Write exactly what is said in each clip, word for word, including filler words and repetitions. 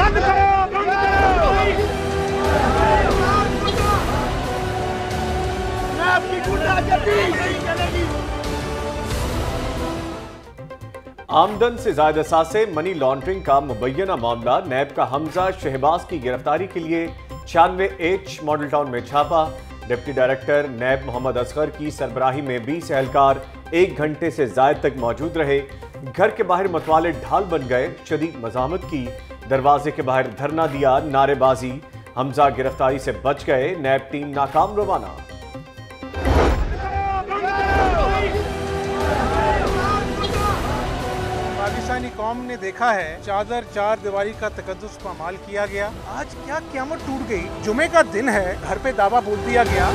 बंद करो, बंद करो। नैब की गुंडागर्दी नहीं चलेगी। आमदन से ज्यादा असासे मनी लॉन्ड्रिंग का मुबैना मामला। नैब का हमजा शहबाज की गिरफ्तारी के लिए छियानवे एच मॉडल टाउन में छापा। Deputy director NAB Mohammad Asghar की सरबराही में बीस एहलकार एक घंटे से ज्यादा तक मौजूद रहे। घर के बाहर मतवाले ढाल बन गए, शदीद मज़ामत की, दरवाजे के बाहर धरना दिया, नारेबाजी। हमजा गिरफ्तारी से बच गए, नैब टीम नाकाम रवाना। पाकिस्तानी कौम ने देखा है चादर चार दीवारी का तकद्दुस पामाल किया गया। आज क्या क़यामत टूट गई। जुमे का दिन है, घर पे दावा बोल दिया गया।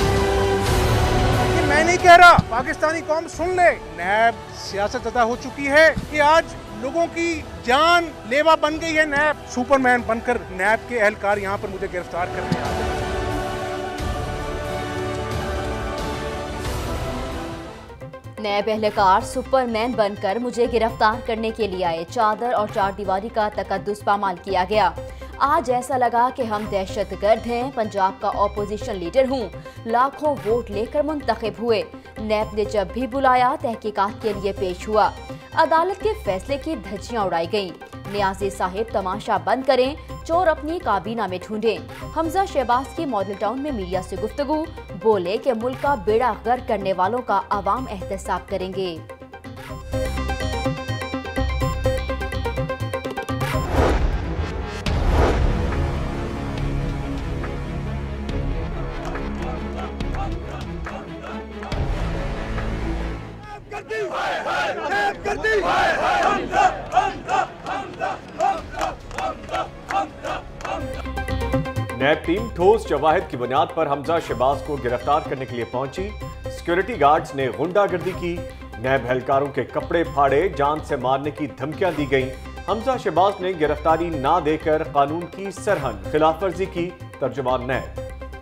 ये मैं नहीं कह रहा, पाकिस्तानी कौम सुन ले। नैब सियासत अदा हो चुकी है कि आज लोगों की जान लेवा बन गई है। नैब सुपरमैन बनकर नैब के एहलकार यहाँ पर मुझे गिरफ्तार करने आ गए। नैब एहलकार सुपरमैन बनकर मुझे गिरफ्तार करने के लिए आए। चादर और चार दीवारी का तकद्दुस पामाल किया गया। आज ऐसा लगा कि हम दहशतगर्द हैं। पंजाब का ऑपोजिशन लीडर हूँ, लाखों वोट लेकर मुंतखब हुए। नैब ने जब भी बुलाया तहकीकात के लिए पेश हुआ। अदालत के फैसले की धज्जियां उड़ाई गईं। नियाज़ी साहिब तमाशा बंद करें, चोर अपनी काबीना में ढूंढें। हमजा शहबाज की मॉडल टाउन में मीडिया से गुफ्तगू, बोले कि मुल्क का बेड़ा गर्क करने वालों का अवाम एहतसाब करेंगे। नैब टीम ठोस जवाहिर की बुनियाद पर हमजा शहबाज को गिरफ्तार करने के लिए पहुंची। सिक्योरिटी गार्ड्स ने गुंडागर्दी की, नैब एहलकारों के कपड़े फाड़े, जान से मारने की धमकियां दी गईं। हमजा शहबाज ने गिरफ्तारी ना देकर कानून की सरहद खिलाफ वर्जी की। तर्जुमान नैब।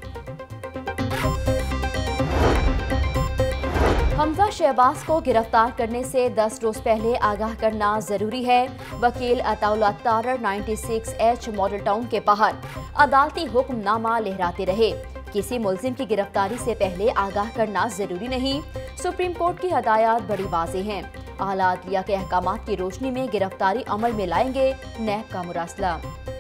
हमजा शहबाज को गिरफ्तार करने से दस रोज पहले आगाह करना जरूरी है। वकील अताउल अत्तार छियानवे एच मॉडल टाउन के बाहर अदालती हुक्मनामा लहराते रहे। किसी मुल्जिम की गिरफ्तारी से पहले आगाह करना जरूरी नहीं। सुप्रीम कोर्ट की हदायत बड़ी वाज़ेह हैं। आला अदलिया के अहकामात की रोशनी में गिरफ्तारी अमल में लाएंगे नैब का मुरासला।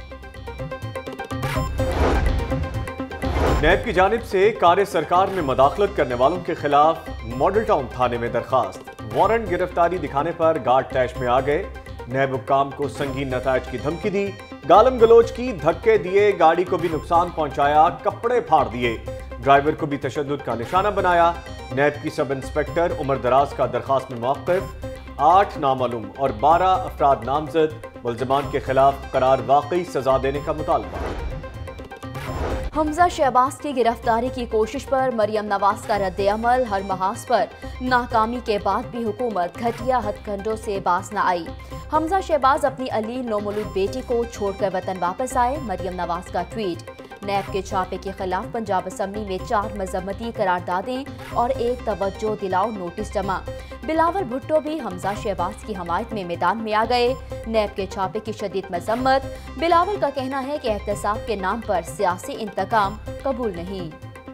नैब की जानिब से कार्य सरकार में मदाखलत करने वालों के खिलाफ मॉडल टाउन थाने में दरखास्त। वारंट गिरफ्तारी दिखाने पर गार्ड तैश में आ गए। नैब हुक्काम को संगीन नतायज की धमकी दी, गालम गलोच की, धक्के दिए, गाड़ी को भी नुकसान पहुंचाया, कपड़े फाड़ दिए, ड्राइवर को भी तशद्दुद का निशाना बनाया। नैब की सब इंस्पेक्टर उमर दराज का दरखास्त में मौक़िफ़। आठ नामालूम और बारह अफराद नामजद, मुल्ज़िमान के खिलाफ करार वाकई सजा देने का मुतालबा। हमजा शहबाज की गिरफ्तारी की कोशिश पर मरियम नवाज का रद्द अमल। हर महाज पर नाकामी के बाद भी हुकूमत घटिया हथकंडों से बाज न आई। हमजा शहबाज अपनी अली नौमौलूद बेटी को छोड़कर वतन वापस आए। मरियम नवाज का ट्वीट। नैब के छापे के खिलाफ पंजाब असम्बली में चार मजम्मती करारदादें और एक तवज्जो दिलाओ नोटिस जमा। बिलावल भुट्टो भी हमजा शहबाज की हमायत में मैदान में आ गए। नैब के छापे की शदीद मजम्मत। बिलावल का कहना है कि एहतसाब के नाम पर सियासी इंतकाम कबूल नहीं।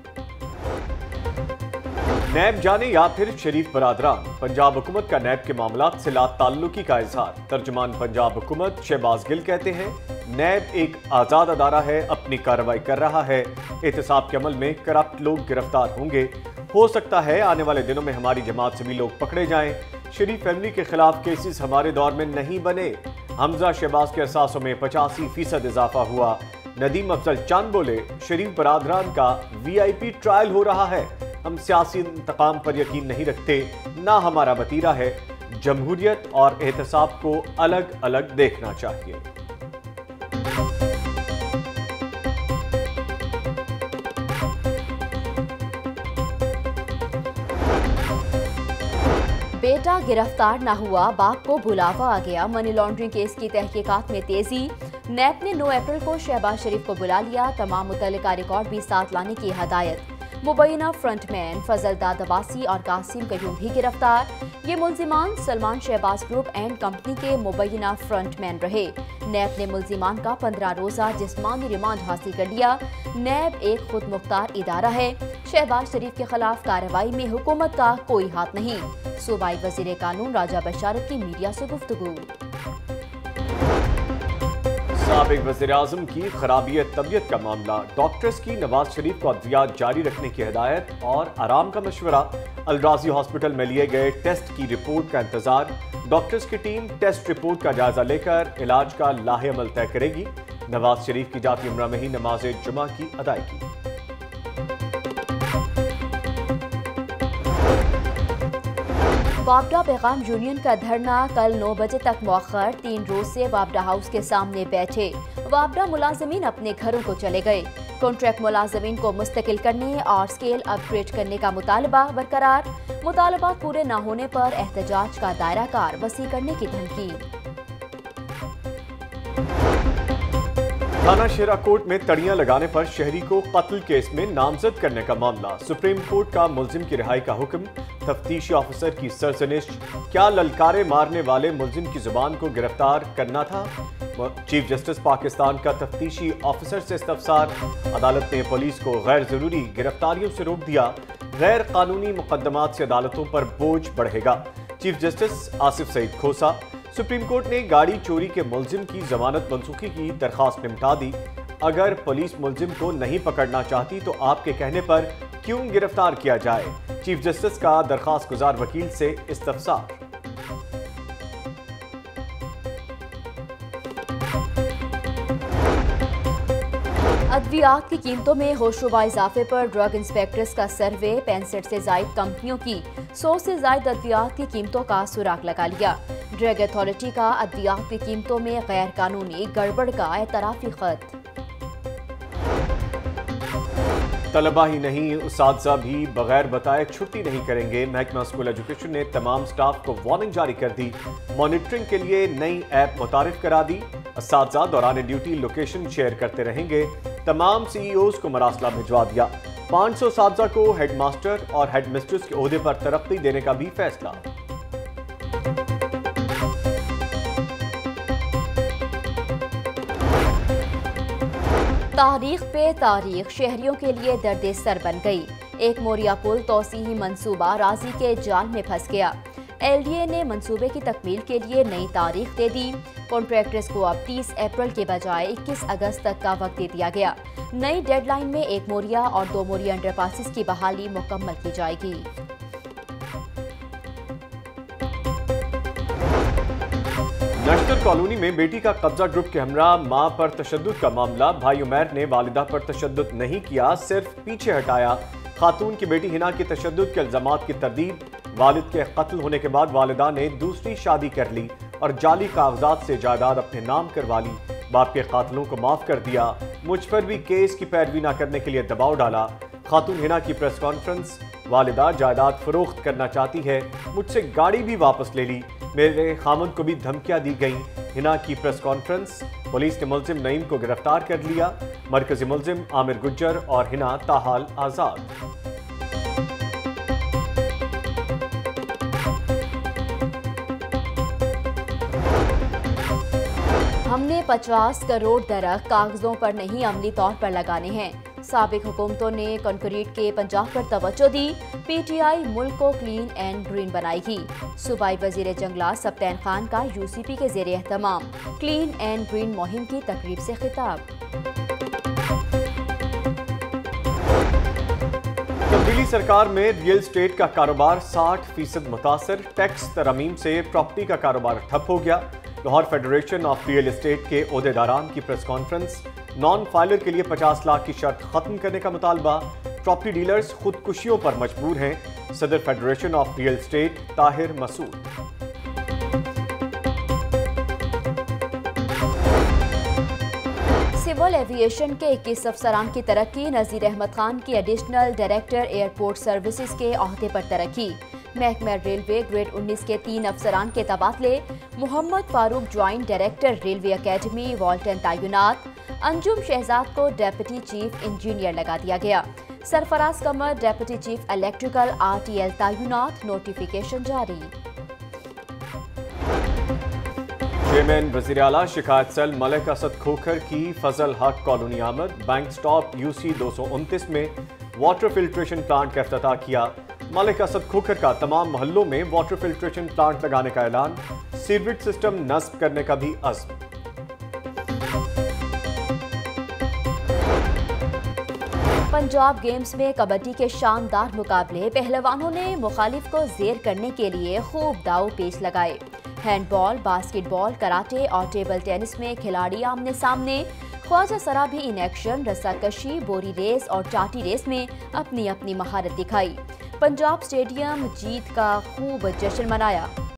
नैब जाने या फिर शरीफ बरादरान, पंजाब हुकूमत का नैब के मामलात से लाताल्लुकी का इजहार। तर्जुमान पंजाब हुकूमत शहबाज गिल कहते हैं, नैब एक आज़ाद अदारा है, अपनी कार्रवाई कर रहा है। एहतसाब के अमल में करप्ट लोग गिरफ्तार होंगे। हो सकता है आने वाले दिनों में हमारी जमात से भी लोग पकड़े जाएं। शरीफ फैमिली के खिलाफ केसेस हमारे दौर में नहीं बने। हमजा शहबाज के असासों में पचासी फीसद इजाफा हुआ। नदीम अफजल चंद बोले, शरीफ बरादरान का वी आई पी ट्रायल हो रहा है। हम सियासी इंतकाम पर यकीन नहीं रखते, ना हमारा वतीरा है। जमहूरियत और एहतसाब को अलग अलग देखना चाहिए। बेटा गिरफ्तार न हुआ, बाप को बुलावा आ गया। मनी लॉन्ड्रिंग केस की तहकीकात में तेजी। नैब ने नौ अप्रैल को शहबाज शरीफ को बुला लिया। तमाम मुतल्लिका रिकॉर्ड भी साथ लाने की हदायत। मुबैना फ्रंटमैन फजल दाद अब्बासी और कासिम कयूम भी गिरफ्तार। ये मुलजिमान Salman Shahbaz group and company के मुबैना फ्रंटमैन रहे। नैब ने मुलजिमान का पंद्रह रोजा जिस्मानी रिमांड हासिल कर लिया। नैब एक खुद मुख्तार इदारा है। शहबाज शरीफ के खिलाफ कार्रवाई में हुकूमत का कोई हाथ नहीं। सूबाई वजीर कानून राजा बशारत की मीडिया से गुफ्तगू। साबिक वज़ीर-ए-आज़म की खराबी तबीयत का मामला, डॉक्टर्स की नवाज शरीफ को अद्वियात जारी रखने की हिदायत और आराम का मशवरा। अलराजी हॉस्पिटल में लिए गए टेस्ट की रिपोर्ट का इंतजार। डॉक्टर्स की टीम टेस्ट रिपोर्ट का जायजा लेकर इलाज का लाहेअमल तय करेगी। नवाज शरीफ की जाती उम्रा में ही नमाज जुमा की अदायगी। वापडा पैगाम यूनियन का धरना कल नौ बजे तक मौखर। तीन रोज से वापडा हाउस के सामने बैठे वापडा मुलाजमीन अपने घरों को चले गए। कॉन्ट्रैक्ट मुलाजमीन को मुस्तकिल करने और स्केल अपग्रेड करने का मुतालबा बरकरार। मुतालबा पूरे न होने पर एहतजाज का दायरा कार वसी करने की धमकी। थाना शेरा कोर्ट में तड़ियां लगाने पर शहरी को कत्ल केस में नामजद करने का मामला। सुप्रीम कोर्ट का मुल्जिम की रिहाई का हुक्म। तफ्तीशी ऑफिसर की सरजनिश, क्या ललकारे मारने वाले मुल्जिम की जुबान को गिरफ्तार करना था? चीफ जस्टिस पाकिस्तान का तफ्तीशी ऑफिसर से इस्तफसार। अदालत ने पुलिस को गैर जरूरी गिरफ्तारियों से रोक दिया। गैर कानूनी मुकदमात से अदालतों पर बोझ बढ़ेगा। Chief justice Asif Saeed Khosa. Supreme court ने गाड़ी चोरी के मुल्जिम की जमानत मनसूखी की दरखास्त निपटा दी। अगर पुलिस मुल्जिम को नहीं पकड़ना चाहती तो आपके कहने पर क्यों गिरफ्तार किया जाए? चीफ जस्टिस का दरखास्त गुजार वकील से इस्तफसार। अद्वियात की कीमतों में होशरुबा इजाफे पर ड्रग इंस्पेक्टर्स का सर्वे। पैंसठ से जायद कंपनियों की सौ से जायद अद्वियात की कीमतों का सुराग लगा लिया। ड्रग अथॉरिटी का अद्वियात की कीमतों में गैर कानूनी गड़बड़ का एतराफी खत। तलबा ही नहीं, उस्तादजा भी बगैर बताए छुट्टी नहीं करेंगे। महकमा स्कूल एजुकेशन ने तमाम स्टाफ को वार्निंग जारी कर दी। मॉनिटरिंग के लिए नई ऐप मुतारिफ करा दी। उस्तादजा दौरान ड्यूटी लोकेशन शेयर करते रहेंगे। तमाम सीईओज को मरासला भिजवा दिया। पाँच सौ उस्तादजा को हेडमास्टर और हेडमिस्ट्रेस के ओहदे पर तरक्की देने का भी फैसला। तारीख पे तारीख शहरियों के लिए दर्द सर बन गई। एक मोरिया पुल तोसीही मंसूबा राजी के जाल में फंस गया। एलडीए ने मंसूबे की तकमील के लिए नई तारीख दे दी। कॉन्ट्रैक्टर्स को अब तीस अप्रैल के बजाय इक्कीस अगस्त तक का वक्त दे दिया गया। नई डेडलाइन में एक मोरिया और दो मोरिया अंडरपासिस की बहाली मुकम्मल की जाएगी। नेशनल कॉलोनी में बेटी का कब्जा ग्रुप के हमरा मां पर तशद्दुद का मामला। भाई उमैर ने वालिदा पर तशद्दुद नहीं किया, सिर्फ पीछे हटाया। खातून की बेटी हिना की तशद्दुद के इल्जामात की तरदीद। वालिद के कत्ल होने के बाद वालिदा ने दूसरी शादी कर ली और जाली कागजात से जायदाद अपने नाम करवा ली। बाप के कातलों को माफ कर दिया। मुझ पर भी केस की पैरवी न करने के लिए दबाव डाला। खातून हिना की प्रेस कॉन्फ्रेंस। वालिदा जायदाद फरोख्त करना चाहती है, मुझसे गाड़ी भी वापस ले ली। मेरे खामन को भी धमकियां दी गईं। हिना की प्रेस कॉन्फ्रेंस। पुलिस ने मुल्जिम नईम को गिरफ्तार कर लिया। मरकजी मुल्जिम आमिर गुज्जर और हिना ताहाल आजाद। हमने पचास करोड़ दरख्त कागजों पर नहीं अमली तौर पर लगाने हैं। साबिक हुकूमतों ने कंक्रीट के पंजाब पर तवज्जो दी। पीटीआई मुल्क को क्लीन एंड ग्रीन बनाएगी। सूबाई वजीर जंगलात सब्तैन खान का यूसीपी के जेर एहतमाम क्लीन एंड ग्रीन मुहिम की तकरीब से खिताब। तब्दीली सरकार में रियल स्टेट का कारोबार साठ फीसद मुतासर। टैक्स तरमीम से प्रॉपर्टी का कारोबार ठप हो गया। Lahore federation of real estate के ओहदेदारान की प्रेस कॉन्फ्रेंस। नॉन फाइलर के लिए पचास लाख की शर्त खत्म करने का मुतालबा। प्रॉपर्टी डीलर्स खुदकुशियों पर मजबूर हैं। सदर federation of real estate Tahir Masood. Civil aviation के इक्कीस अफसरान की तरक्की। नज़ीर अहमद खान की एडिशनल डायरेक्टर एयरपोर्ट सर्विसेज के अहदे पर तरक्की। महकमा रेलवे ग्रेड उन्नीस के तीन अफसरान के तबादले। Mohammad Farooq joint director railway academy Walton तैनात। अंजुम शहजाद को डेप्यूटी चीफ इंजीनियर लगा दिया गया। Sarfaraz Qamar deputy chief electrical RTL तैनात, नोटिफिकेशन जारी। चेयरमैन वज़ीर आला शिकायत सेल मलिक असद खोखर की फजल हक कॉलोनी आमद। बैंक स्टॉप यूसी दो सौ उनतीस में वाटर फिल्ट्रेशन प्लांट का इफ्तिताह किया। मलिक असद खोखर का तमाम मोहल्लों में वाटर फिल्ट्रेशन प्लांट लगाने का ऐलान, सीवरेज सिस्टम नस्ब करने का भी अज़्म। पंजाब गेम्स में कबड्डी के शानदार मुकाबले, पहलवानों ने मुखालिफ को जेर करने के लिए खूब दाव पेच लगाए। हैंडबॉल, बास्केटबॉल, कराटे और टेबल टेनिस में खिलाड़ी आमने सामने। ख्वाजा सरा भी इन एक्शन, रस्साकशी, बोरी रेस और चाटी रेस में अपनी अपनी महारत दिखाई। पंजाब स्टेडियम जीत का खूब जश्न मनाया।